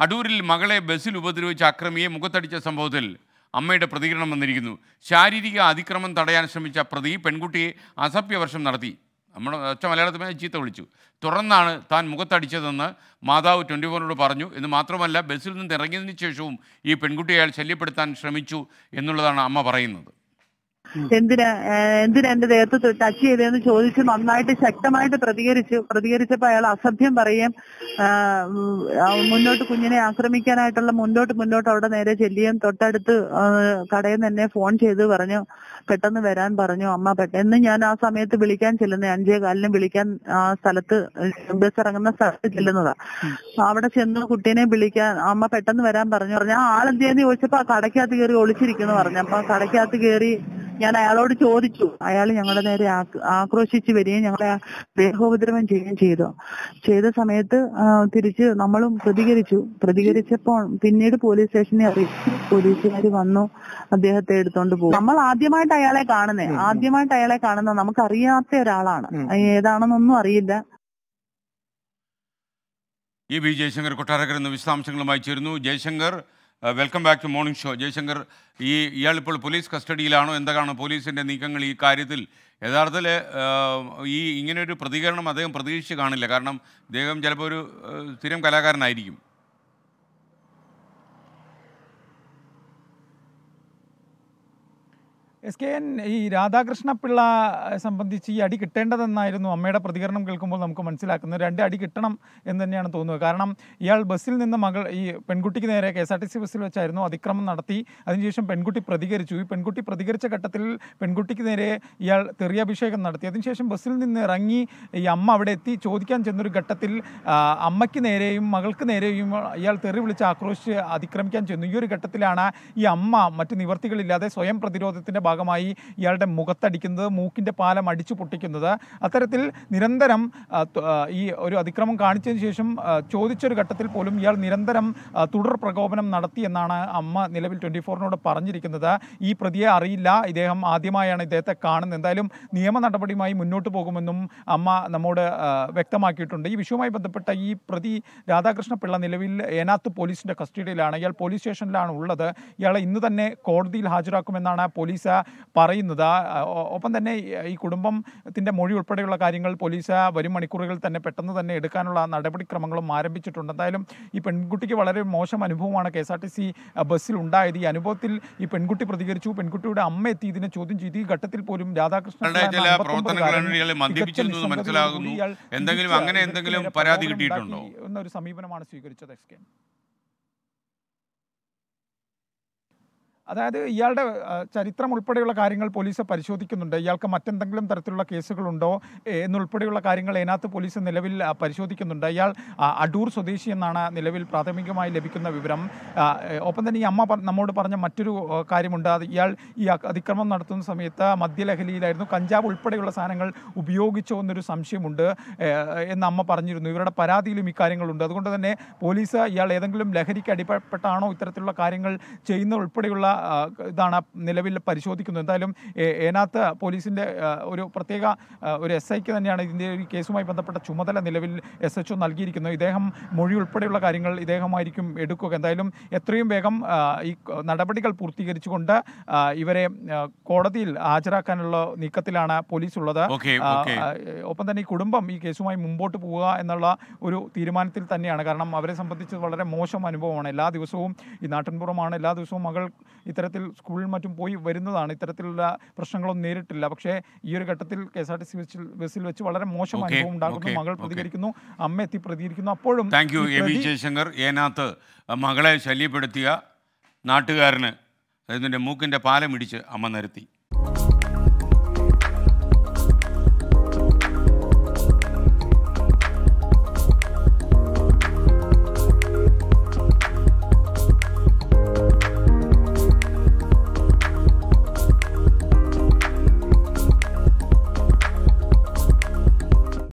അടൂരിൽ മകളെ ബസ്സിൽ ഉപദ്രവിച്ച അക്രമിയെ മുഖത്തടിച്ച സംഭവത്തിൽ അമ്മയുടെ പ്രതികരണം വന്നിരിക്കുന്നു. ശാരീരിക അതിക്രമം തടയാൻ ശ്രമിച്ച പ്രതി പെൺകുട്ടിയെ അസഭ്യവർഷം നടത്തി. നമ്മുടെ ഒറ്റ മലയാളത്തിൽ ചീത്ത വിളിച്ചു. തുടർന്നാണ് താൻ മുഖത്തടിച്ചതെന്ന് മാതാവ് 24 പറഞ്ഞു. എന്ന് മാത്രമല്ല, ബസ്സിൽ നിന്ന് ഇറങ്ങിയതിന് ശേഷവും ഈ പെൺകുട്ടിയെ അയാൾ ശല്യപ്പെടുത്താൻ ശ്രമിച്ചു എന്നുള്ളതാണ് അമ്മ പറയുന്നത്. എന്തിനാ എന്റെ ദേഹത്ത് ടച്ച് ചെയ്തതെന്ന് ചോദിച്ച് നന്നായിട്ട് ശക്തമായിട്ട് പ്രതികരിച്ചപ്പോൾ അയാൾ അസഭ്യം പറയുകയും മുന്നോട്ട് കുഞ്ഞിനെ ആക്രമിക്കാനായിട്ടുള്ള മുന്നോട്ട് അവിടെ നേരെ ചെല്ലുകയും തൊട്ടടുത്ത് കടയിൽ നിന്ന് എന്നെ ഫോൺ ചെയ്ത് പറഞ്ഞു പെട്ടെന്ന് വരാൻ പറഞ്ഞു. അമ്മ പെട്ടെന്ന് ഞാൻ ആ സമയത്ത് വിളിക്കാൻ ചെല്ലുന്നത് 5:15 വിളിക്കാൻ ആ സ്ഥലത്ത് ബസ് ഇറങ്ങുന്ന സ്ഥലത്ത് ചെല്ലുന്നതാ. അവിടെ ചെന്ന് കുട്ടീനെ വിളിക്കാൻ അമ്മ പെട്ടെന്ന് വരാൻ പറഞ്ഞു. ആ ആളെന്തെന്ന് ചോദിച്ചപ്പോ ആ കടയ്ക്കകത്ത് കയറി ഒളിച്ചിരിക്കുന്നു പറഞ്ഞു. അപ്പൊ കടയ്ക്കകത്ത് കയറി ഞാൻ അയാളോട് ചോദിച്ചു. അയാൾ ഞങ്ങളുടെ നേരെ ആക്രോശിച്ച് വരികയും ഞങ്ങളെ ദേഹോപദ്രവം ചെയ്യുകയും ചെയ്ത സമയത്ത് തിരിച്ച് നമ്മളും പ്രതികരിച്ചപ്പോൾ പിന്നീട് പോലീസ് സ്റ്റേഷനെ അറിയിച്ചു. പോലീസുകാർ വന്നു, അദ്ദേഹത്തെ എടുത്തോണ്ട് പോകും. നമ്മൾ ആദ്യമായിട്ട് അയാളെ കാണുന്ന നമുക്കറിയാത്ത ഒരാളാണ്. ഏതാണെന്നൊന്നും അറിയില്ല. ബി ജയശങ്കർ കൊട്ടാരക്കര എന്ന വിശദാംശങ്ങളുമായി ചേരുന്നു. Jayashankar, welcome back to morning show. Jayashankar, ഇയാളിപ്പോൾ പോലീസ് കസ്റ്റഡിയിലാണോ? എന്തൊക്കെയാണ് പോലീസിൻ്റെ നീക്കങ്ങൾ ഈ കാര്യത്തിൽ? യഥാർത്ഥത്തിൽ ഇങ്ങനെയൊരു പ്രതികരണം അദ്ദേഹം പ്രതീക്ഷിച്ച് കാണില്ല. കാരണം അദ്ദേഹം ചിലപ്പോൾ ഒരു സ്ഥിരം കലാകാരനായിരിക്കും. SKN, ഈ രാധാകൃഷ്ണ പിള്ള സംബന്ധിച്ച് ഈ അടി കിട്ടേണ്ടതെന്നായിരുന്നു അമ്മയുടെ പ്രതികരണം കേൾക്കുമ്പോൾ നമുക്ക് മനസ്സിലാക്കുന്നത്. 2 അടി കിട്ടണം എന്ന് തന്നെയാണ് തോന്നുന്നത്. കാരണം ഇയാൾ ബസ്സിൽ നിന്ന് ഈ പെൺകുട്ടിക്ക് നേരെ KSRTC ബസ്സിൽ വെച്ചായിരുന്നു അതിക്രമം നടത്തി. അതിനുശേഷം പെൺകുട്ടി പ്രതികരിച്ചു. ഈ പെൺകുട്ടി പ്രതികരിച്ച ഘട്ടത്തിൽ പെൺകുട്ടിക്ക് നേരെ ഇയാൾ തെറിയാഭിഷേകം നടത്തി. അതിനുശേഷം ബസ്സിൽ നിന്ന് ഇറങ്ങി ഈ അമ്മ അവിടെ എത്തി ചോദിക്കാൻ ചെന്നൊരു ഘട്ടത്തിൽ അമ്മയ്ക്ക് നേരെയും മകൾക്ക് നേരെയും ഇയാൾ തെറി വിളിച്ച് ആക്രോശിച്ച് അതിക്രമിക്കാൻ ചെന്നു. ഈ ഒരു ഘട്ടത്തിലാണ് ഈ അമ്മ മറ്റു നിവർത്തികളില്ലാതെ സ്വയം പ്രതിരോധത്തിൻ്റെ ഭാഗമായി ഇയാളുടെ മുഖത്തടിക്കുന്നത്, മൂക്കിൻ്റെ പാലം അടിച്ചു പൊട്ടിക്കുന്നത്. അത്തരത്തിൽ നിരന്തരം ഈ ഒരു അതിക്രമം കാണിച്ചതിന് ശേഷം ചോദിച്ചൊരു ഘട്ടത്തിൽ പോലും ഇയാൾ നിരന്തരം തുടർ പ്രകോപനം നടത്തി എന്നാണ് അമ്മ നിലവിൽ 24-നോട് പറഞ്ഞിരിക്കുന്നത്. ഈ പ്രതിയെ അറിയില്ല, ഇദ്ദേഹം ആദ്യമായാണ് ഇദ്ദേഹത്തെ കാണുന്നത്. എന്തായാലും നിയമ നടപടിയുമായി മുന്നോട്ട് പോകുമെന്നും അമ്മ നമ്മോട് വ്യക്തമാക്കിയിട്ടുണ്ട്. ഈ വിഷയവുമായി ബന്ധപ്പെട്ട ഈ പ്രതി രാധാകൃഷ്ണ പിള്ള നിലവിൽ ഏനാത്ത് പോലീസിൻ്റെ കസ്റ്റഡിയിലാണ്. ഇയാൾ പോലീസ് സ്റ്റേഷനിലാണ് ഉള്ളത്. ഇയാളെ ഇന്ന് തന്നെ കോടതിയിൽ ഹാജരാക്കുമെന്നാണ് പോലീസ് പറയുന്നത്. ഒപ്പം തന്നെ ഈ കുടുംബത്തിൻ്റെ മൊഴി ഉൾപ്പെടെയുള്ള കാര്യങ്ങൾ പോലീസ് വരും മണിക്കൂറുകളിൽ തന്നെ പെട്ടെന്ന് തന്നെ എടുക്കാനുള്ള നടപടിക്രമങ്ങളും ആരംഭിച്ചിട്ടുണ്ട്. എന്തായാലും ഈ പെൺകുട്ടിക്ക് വളരെ മോശം അനുഭവമാണ് KSRTC ബസ്സിൽ ഉണ്ടായത്. ഈ അനുഭവത്തിൽ ഈ പെൺകുട്ടി പ്രതികരിച്ചു. പെൺകുട്ടിയുടെ അമ്മ എത്തി ഇതിനെ ചോദ്യം ചെയ്തു. ഈ ഘട്ടത്തിൽ പോലും രാധാകൃഷ്ണൻ എന്നൊരു സമീപനമാണ് സ്വീകരിച്ചത്. അതായത് ഇയാളുടെ ചരിത്രം ഉൾപ്പെടെയുള്ള കാര്യങ്ങൾ പോലീസ് പരിശോധിക്കുന്നുണ്ട്. ഇയാൾക്ക് മറ്റെന്തെങ്കിലും തരത്തിലുള്ള കേസുകളുണ്ടോ എന്നുൾപ്പെടെയുള്ള കാര്യങ്ങൾ ഏനാത്ത് പോലീസ് നിലവിൽ പരിശോധിക്കുന്നുണ്ട്. ഇയാൾ അടൂർ സ്വദേശി എന്നാണ് നിലവിൽ പ്രാഥമികമായി ലഭിക്കുന്ന വിവരം. ഒപ്പം തന്നെ ഈ അമ്മ നമ്മോട് പറഞ്ഞ മറ്റൊരു കാര്യമുണ്ട്. ഇയാൾ ഈ അതിക്രമം നടത്തുന്ന സമയത്ത് മദ്യലഹരിയിലായിരുന്നു, കഞ്ചാവ് ഉൾപ്പെടെയുള്ള സാധനങ്ങൾ ഉപയോഗിച്ചോ എന്നൊരു സംശയമുണ്ട് എന്ന് അമ്മ പറഞ്ഞിരുന്നു. ഇവരുടെ പരാതിയിലും ഇക്കാര്യങ്ങളുണ്ട്. അതുകൊണ്ട് തന്നെ പോലീസ് ഇയാൾ ഏതെങ്കിലും ലഹരിക്ക് അടിപ്പെട്ടാണോ ഇത്തരത്തിലുള്ള കാര്യങ്ങൾ ചെയ്യുന്ന ഉൾപ്പെടെയുള്ള ഇതാണ് നിലവിൽ പരിശോധിക്കുന്നത്. എന്തായാലും ഏനാത്ത് പോലീസിൻ്റെ ഒരു പ്രത്യേക ഒരു SIക്ക് തന്നെയാണ് ഇതിൻ്റെ ഈ കേസുമായി ബന്ധപ്പെട്ട ചുമതല നിലവിൽ SHO നൽകിയിരിക്കുന്നത്. ഇദ്ദേഹം മൊഴി ഉൾപ്പെടെയുള്ള കാര്യങ്ങൾ ഇദ്ദേഹമായിരിക്കും എടുക്കുക. എന്തായാലും എത്രയും വേഗം ഈ നടപടികൾ പൂർത്തീകരിച്ചുകൊണ്ട് ഇവരെ കോടതിയിൽ ഹാജരാക്കാനുള്ള നീക്കത്തിലാണ് പോലീസ് ഉള്ളത്. ഒപ്പം തന്നെ ഈ കുടുംബം ഈ കേസുമായി മുമ്പോട്ട് പോവുക എന്നുള്ള ഒരു തീരുമാനത്തിൽ തന്നെയാണ്. കാരണം അവരെ സംബന്ധിച്ച് വളരെ മോശം അനുഭവമാണ്. എല്ലാ ദിവസവും ഈ നാട്ടിൻപുറമാണ്, എല്ലാ ദിവസവും മകൾ ഇത്തരത്തിൽ സ്കൂളിൽ മറ്റും പോയി വരുന്നതാണ്. ഇത്തരത്തിലുള്ള പ്രശ്നങ്ങളൊന്നും നേരിട്ടില്ല. പക്ഷേ ഈ ഒരു ഘട്ടത്തിൽ KSRTC ബസ്സിൽ വെച്ച് വളരെ മോശം അനുഭവം ഉണ്ടാകുന്നു. മകൾ പ്രതികരിക്കുന്നു, അമ്മ എത്തി പ്രതികരിക്കുന്നു. അപ്പോഴും ജയശങ്കർ, ഏനാത്ത് മകളെ ശല്യപ്പെടുത്തിയ നാട്ടുകാരന് അതിൻ്റെ മൂക്കിൻ്റെ പാലം ഇടിച്ച് അമ്മ നിരത്തി.